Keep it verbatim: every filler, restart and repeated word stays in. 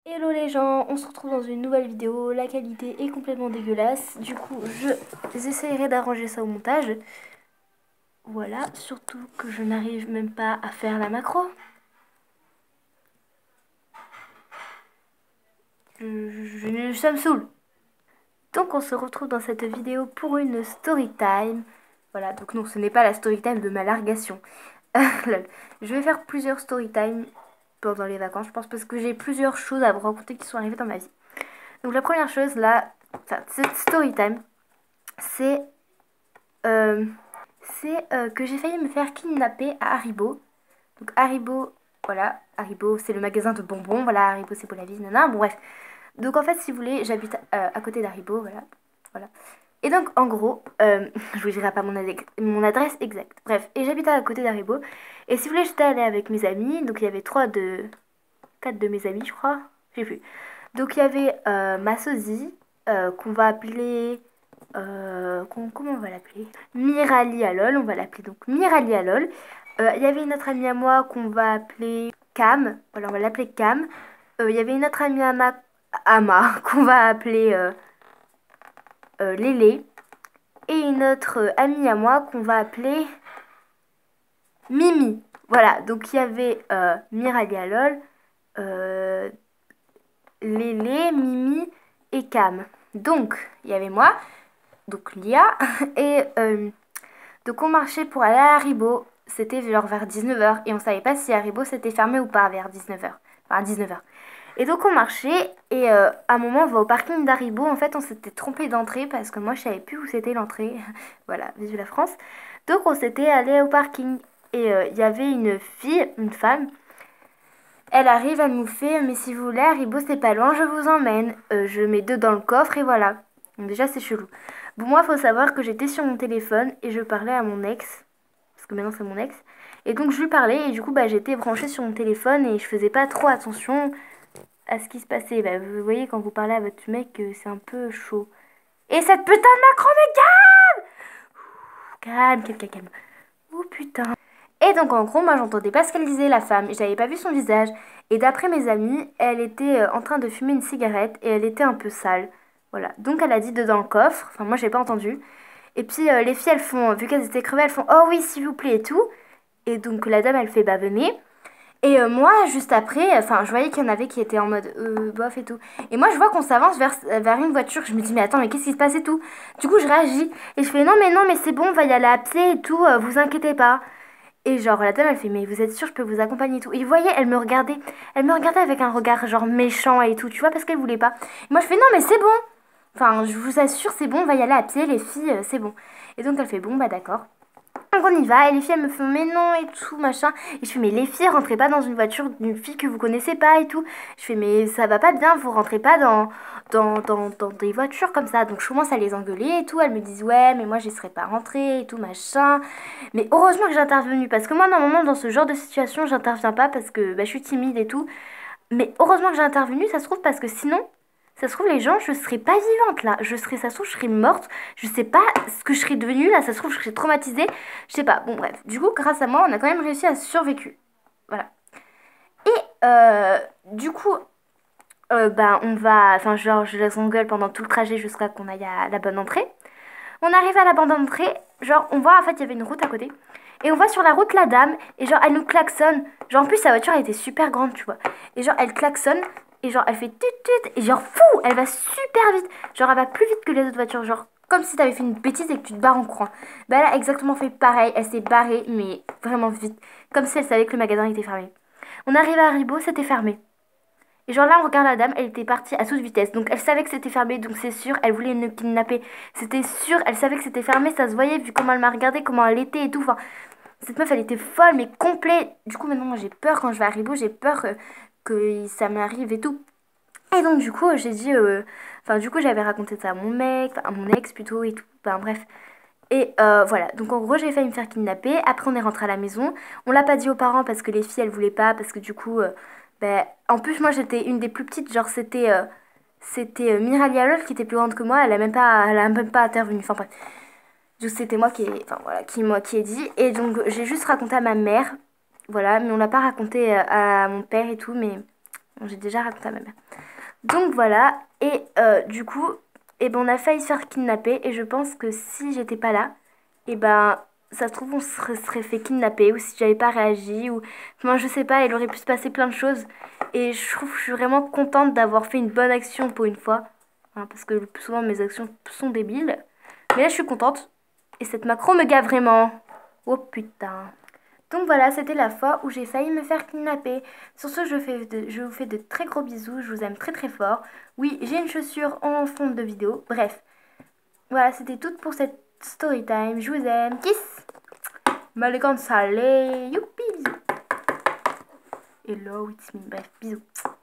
Hello les gens, on se retrouve dans une nouvelle vidéo, la qualité est complètement dégueulasse, du coup je j'essaierai d'arranger ça au montage. Voilà, surtout que je n'arrive même pas à faire la macro. Je, je- je- ça me saoule. Donc on se retrouve dans cette vidéo pour une story time. Voilà, donc non, ce n'est pas la story time de ma largation. Lol. Je vais faire plusieurs story time pendant les vacances, je pense, parce que j'ai plusieurs choses à vous raconter qui sont arrivées dans ma vie. Donc la première chose là, enfin, cette story time, c'est euh, c'est euh, que j'ai failli me faire kidnapper à Haribo. Donc Haribo, voilà, Haribo c'est le magasin de bonbons, voilà, Haribo c'est pour la vie, nanana, bon bref. Donc en fait si vous voulez, j'habite euh, à côté d'Haribo, voilà, voilà. Et donc en gros, euh, je vous dirai pas mon, adec- mon adresse exacte, bref, et j'habite à côté d'Haribo. Et si vous voulez, j'étais allée avec mes amis, donc il y avait trois de... quatre de mes amis je crois, je sais plus. Donc il y avait euh, ma sosie, euh, qu'on va appeler... euh, qu'on- comment on va l'appeler? Mirali Alol, on va l'appeler donc Mirali Alol. Euh, Il y avait une autre amie à moi qu'on va appeler Cam, voilà, on va l'appeler Cam. Euh, Il y avait une autre amie à ma... Ama qu'on va appeler euh, euh, Lélé. Et une autre euh, amie à moi qu'on va appeler Mimi. Voilà, donc il y avait euh, Mirali Alol, euh, Lélé, Mimi et Cam. Donc, il y avait moi, donc Lia, et euh, donc on marchait pour aller à Haribo. C'était genre vers dix-neuf heures et on savait pas si Haribo s'était fermé ou pas vers dix-neuf heures. Enfin, dix-neuf heures. Et donc on marchait et euh, à un moment on va au parking d'Haribo. En fait on s'était trompé d'entrée parce que moi je savais plus où c'était l'entrée. Voilà, vive la France. Donc on s'était allé au parking et euh, il y avait une fille, une femme. Elle arrive, elle nous fait, mais si vous voulez, Haribo c'est pas loin, je vous emmène. Euh, je mets deux dans le coffre et voilà. Donc déjà c'est chelou. Bon moi faut savoir que j'étais sur mon téléphone et je parlais à mon ex, parce que maintenant c'est mon ex. Et donc je lui parlais et du coup bah j'étais branchée sur mon téléphone et je faisais pas trop attention à ce qui se passait. Bah vous voyez quand vous parlez à votre mec euh, c'est un peu chaud. Et cette putain de Macron mais calme, calme, calme, calme. Oh putain. Et donc en gros, moi j'entendais pas ce qu'elle disait la femme, j'avais pas vu son visage. Et d'après mes amis, elle était euh, en train de fumer une cigarette et elle était un peu sale. Voilà, donc elle a dit dedans le coffre, enfin moi j'ai pas entendu. Et puis euh, les filles elles font, vu qu'elles étaient crevées, elles font oh oui s'il vous plaît et tout. Et donc la dame elle fait bah venez. Et euh, moi juste après, enfin je voyais qu'il y en avait qui étaient en mode euh, bof et tout. Et moi je vois qu'on s'avance vers, vers une voiture, je me dis mais attends mais qu'est-ce qui se passe et tout. Du coup je réagis et je fais non mais non mais c'est bon on va y aller à pied et tout, euh, vous inquiétez pas. Et genre, la dame, elle fait, mais vous êtes sûre, je peux vous accompagner et tout. Et vous voyez, elle me regardait. Elle me regardait avec un regard genre méchant et tout, tu vois, parce qu'elle voulait pas. Et moi, je fais, non, mais c'est bon. Enfin, je vous assure, c'est bon, on va y aller à pied, les filles, euh, c'est bon. Et donc, elle fait, bon, bah d'accord. Donc on y va, et les filles elles me font mais non et tout machin. Et je fais mais les filles rentrez pas dans une voiture d'une fille que vous connaissez pas et tout. Je fais mais ça va pas bien, vous rentrez pas dans, dans, dans, dans des voitures comme ça. Donc je commence à les engueuler et tout. Elles me disent ouais mais moi j'y serais pas rentrée et tout machin. Mais heureusement que j'ai intervenu parce que moi normalement dans ce genre de situation j'interviens pas parce que bah, je suis timide et tout. Mais heureusement que j'ai intervenu, ça se trouve parce que sinon ça se trouve, les gens, je serais pas vivante là. Je serais, ça se trouve, je serais morte. Je sais pas ce que je serais devenue là. Ça se trouve, je serais traumatisée. Je sais pas. Bon, bref. Du coup, grâce à moi, on a quand même réussi à survécu. Voilà. Et euh, du coup, euh, bah, on va. Enfin, genre, je les engueule pendant tout le trajet jusqu'à qu'on aille à la bonne entrée. On arrive à la bonne entrée. Genre, on voit, en fait, il y avait une route à côté. Et on voit sur la route la dame. Et genre, elle nous klaxonne. Genre, en plus, sa voiture, elle était super grande, tu vois. Et genre, elle klaxonne. Et genre, elle fait tut tut. Et genre, fou, elle va super vite. Genre, elle va plus vite que les autres voitures. Genre, comme si t'avais fait une bêtise et que tu te barres en courant. Bah, elle a exactement fait pareil. Elle s'est barrée, mais vraiment vite. Comme si elle savait que le magasin était fermé. On arrive à Haribo, c'était fermé. Et genre là, on regarde la dame, elle était partie à toute vitesse. Donc elle savait que c'était fermé, donc c'est sûr, elle voulait nous kidnapper. C'était sûr, elle savait que c'était fermé, ça se voyait vu comment elle m'a regardé, comment elle était et tout. Enfin, cette meuf, elle était folle, mais complète. Du coup, maintenant, moi, j'ai peur quand je vais à Haribo, j'ai peur euh, que ça m'arrive et tout. Et donc, du coup, j'ai dit... euh, Enfin, du coup, j'avais raconté ça à mon mec, enfin, à mon ex plutôt et tout. Enfin, bref. Et euh, voilà, donc en gros j'ai failli me faire kidnapper, après on est rentré à la maison, on l'a pas dit aux parents parce que les filles elles voulaient pas, parce que du coup, euh, ben, en plus moi j'étais une des plus petites, genre c'était euh, c'était euh, Mirali Alol qui était plus grande que moi, elle a même pas, elle a même pas intervenu, enfin bref, donc c'était moi qui ai, enfin voilà, qui, moi qui ai dit, et donc j'ai juste raconté à ma mère, voilà, mais on l'a pas raconté euh, à mon père et tout, mais Bon, j'ai déjà raconté à ma mère. Donc voilà, et euh, du coup, eh ben, on a failli se faire kidnapper et je pense que si j'étais pas là, et ben ça se trouve on se serait serait fait kidnapper ou si j'avais pas réagi ou moi je sais pas, il aurait pu se passer plein de choses et je trouve que je suis vraiment contente d'avoir fait une bonne action pour une fois. Hein, parce que le plus souvent mes actions sont débiles. Mais là je suis contente et cette macro me gave vraiment. Oh putain. Donc voilà, c'était la fois où j'ai failli me faire kidnapper. Sur ce, je, fais de- je vous fais de très gros bisous, je vous aime très très fort. Oui, j'ai une chaussure en fond de vidéo. Bref, voilà, c'était tout pour cette story time. Je vous aime. Kiss. Malé salé. Youpi, bisous. Hello, it's me. Bref, bisous.